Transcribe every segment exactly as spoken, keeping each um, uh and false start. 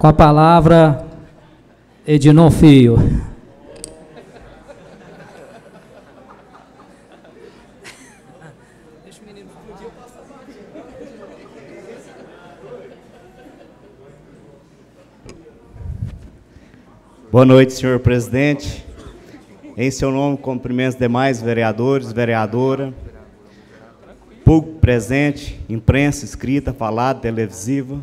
Com a palavra, Edinor Filho. Boa noite, senhor presidente. Em seu nome, cumprimento os demais vereadores, vereadora, público presente, imprensa escrita, falada, televisiva.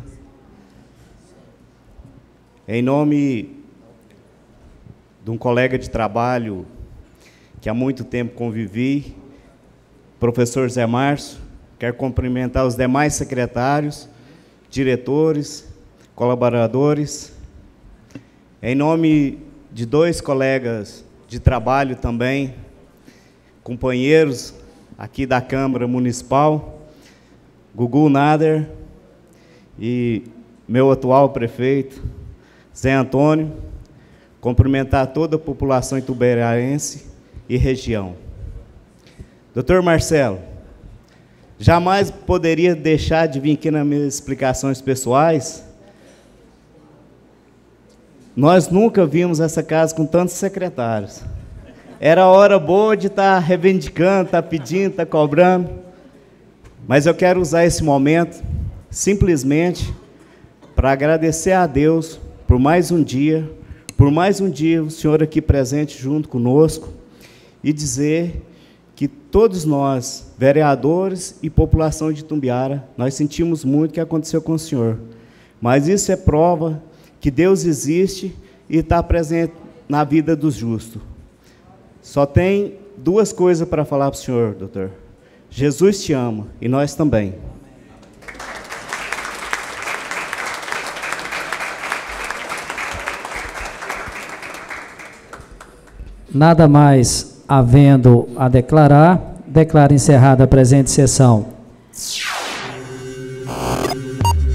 Em nome de um colega de trabalho que há muito tempo convivi, professor Zé Márcio, quero cumprimentar os demais secretários, diretores, colaboradores. Em nome de dois colegas de trabalho também, companheiros aqui da Câmara Municipal, Gugu Nader e meu atual prefeito, Zé Antônio, cumprimentar toda a população ituberaense e região. Doutor Marcelo, jamais poderia deixar de vir aqui nas minhas explicações pessoais. Nós nunca vimos essa casa com tantos secretários. Era hora boa de estar reivindicando, estar pedindo, estar cobrando. Mas eu quero usar esse momento, simplesmente, para agradecer a Deus por mais um dia, por mais um dia o senhor aqui presente junto conosco, e dizer que todos nós, vereadores e população de Itumbiara, nós sentimos muito o que aconteceu com o senhor. Mas isso é prova que Deus existe e está presente na vida dos justos. Só tem duas coisas para falar para o senhor, doutor. Jesus te ama e nós também. Nada mais havendo a declarar, declaro encerrada a presente sessão.